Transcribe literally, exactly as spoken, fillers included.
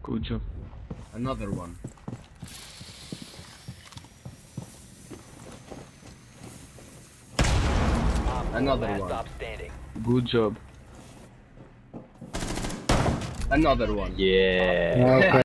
Good job. Another one. Another Last one. stop standing. Good job. Another one. Yeah. Okay.